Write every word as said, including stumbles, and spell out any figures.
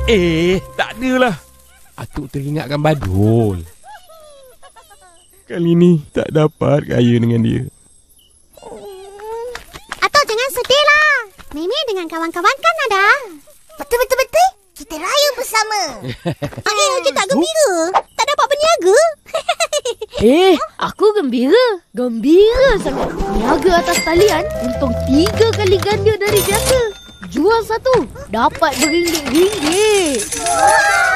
Eh, tak adalah. Atuk teringatkan Badul. Kali ni tak dapat kaya dengan dia. Atuk jangan sedih lah. Mimi dengan kawan-kawan kan ada. Betul-betul-betul. Kita raya bersama. Eh, Haji tak gembira. Tak dapat berniaga. Eh, aku gembira. Gembira sangat. Niaga atas talian untung tiga kali ganda dari biasa. Jual satu, dapat beringgit-ringgit. Wah.